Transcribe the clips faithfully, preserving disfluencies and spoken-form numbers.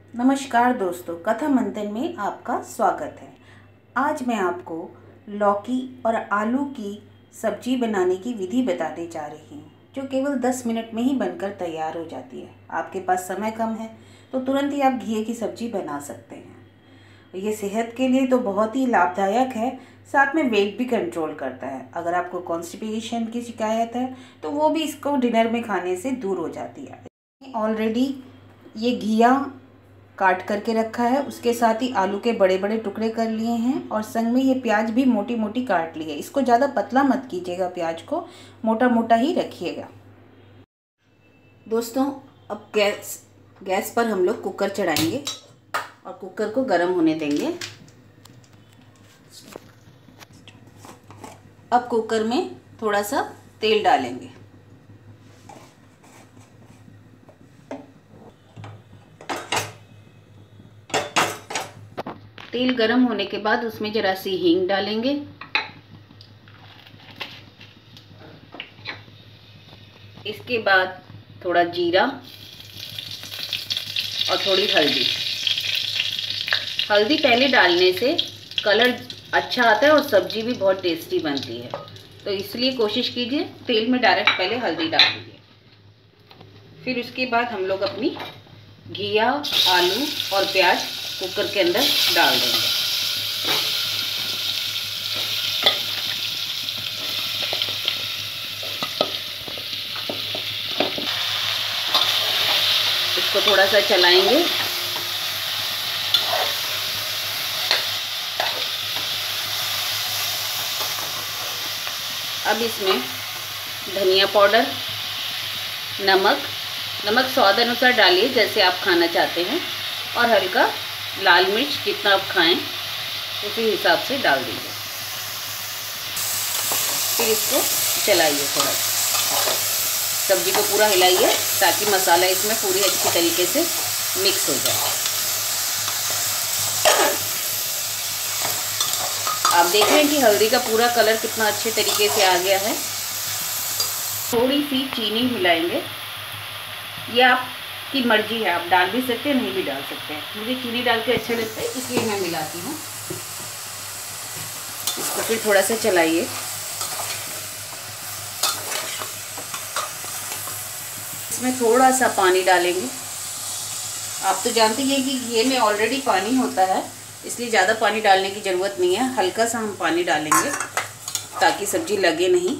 नमस्कार दोस्तों, कथा मंथन में आपका स्वागत है। आज मैं आपको लौकी और आलू की सब्जी बनाने की विधि बताने जा रही हूँ, जो केवल दस मिनट में ही बनकर तैयार हो जाती है। आपके पास समय कम है तो तुरंत ही आप घिये की सब्जी बना सकते हैं। ये सेहत के लिए तो बहुत ही लाभदायक है, साथ में वेट भी कंट्रोल करता है। अगर आपको कॉन्स्टिपेशन की शिकायत है तो वो भी इसको डिनर में खाने से दूर हो जाती है। ऑलरेडी ये घिया काट करके रखा है, उसके साथ ही आलू के बड़े बड़े टुकड़े कर लिए हैं और संग में ये प्याज भी मोटी मोटी काट ली है। इसको ज़्यादा पतला मत कीजिएगा, प्याज को मोटा मोटा ही रखिएगा। दोस्तों, अब गैस गैस पर हम लोग कुकर चढ़ाएंगे और कुकर को गर्म होने देंगे। अब कुकर में थोड़ा सा तेल डालेंगे। तेल गरम होने के बाद उसमें जरा सी हींग डालेंगे। इसके बाद थोड़ा जीरा और थोड़ी हल्दी। हल्दी पहले डालने से कलर अच्छा आता है और सब्जी भी बहुत टेस्टी बनती है, तो इसलिए कोशिश कीजिए तेल में डायरेक्ट पहले हल्दी डाल दीजिए। फिर उसके बाद हम लोग अपनी घिया, आलू और प्याज कुकर के अंदर डाल देंगे। इसको थोड़ा सा चलाएंगे। अब इसमें धनिया पाउडर, नमक नमक स्वाद अनुसार डालिए जैसे आप खाना चाहते हैं, और हल्का लाल मिर्च जितना आप खाएं उसी हिसाब से डाल दीजिए। फिर इसको चलाइए, थोड़ा सब्जी को पूरा हिलाइए ताकि मसाला इसमें पूरी अच्छी तरीके से मिक्स हो जाए। आप देख रहे हैं कि हल्दी का पूरा कलर कितना अच्छे तरीके से आ गया है। थोड़ी सी चीनी मिलाएंगे, ये आपकी मर्जी है, आप डाल भी सकते हैं, नहीं भी डाल सकते हैं। मुझे चीनी डाल के अच्छा लगता है इसलिए मैं मिलाती हूँ। इसको फिर थोड़ा सा चलाइए। इसमें थोड़ा सा पानी डालेंगे। आप तो जानते हैं कि घी में ऑलरेडी पानी होता है, इसलिए ज़्यादा पानी डालने की ज़रूरत नहीं है। हल्का सा हम पानी डालेंगे ताकि सब्जी लगे नहीं।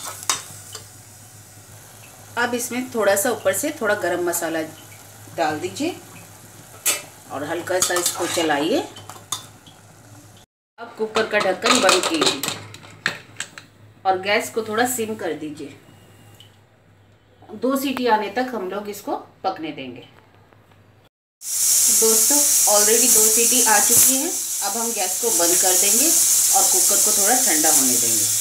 अब इसमें थोड़ा सा ऊपर से थोड़ा गरम मसाला डाल दीजिए और हल्का सा इसको चलाइए। अब कुकर का ढक्कन बंद कीजिए और गैस को थोड़ा सिम कर दीजिए। दो सीटी आने तक हम लोग इसको पकने देंगे। दोस्तों, ऑलरेडी दो सीटी आ चुकी है। अब हम गैस को बंद कर देंगे और कुकर को थोड़ा ठंडा होने देंगे।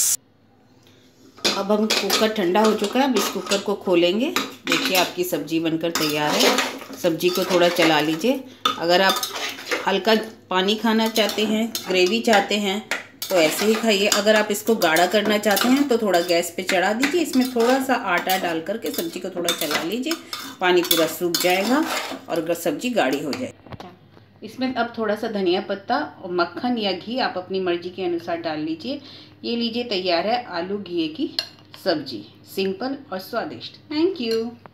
अब हम कुकर ठंडा हो चुका है। अब इस कुकर को खोलेंगे। देखिए आपकी सब्जी बनकर तैयार है। सब्जी को थोड़ा चला लीजिए। अगर आप हल्का पानी खाना चाहते हैं, ग्रेवी चाहते हैं तो ऐसे ही खाइए। अगर आप इसको गाढ़ा करना चाहते हैं तो थोड़ा गैस पे चढ़ा दीजिए। इसमें थोड़ा सा आटा डाल करके सब्जी को थोड़ा चला लीजिए। पानी पूरा सूख जाएगा और सब्जी गाढ़ी हो जाएगी। इसमें अब थोड़ा सा धनिया पत्ता और मक्खन या घी आप अपनी मर्जी के अनुसार डाल लीजिए। ये लीजिए, तैयार है आलू घिये की सब्जी, सिंपल और स्वादिष्ट। Thank you.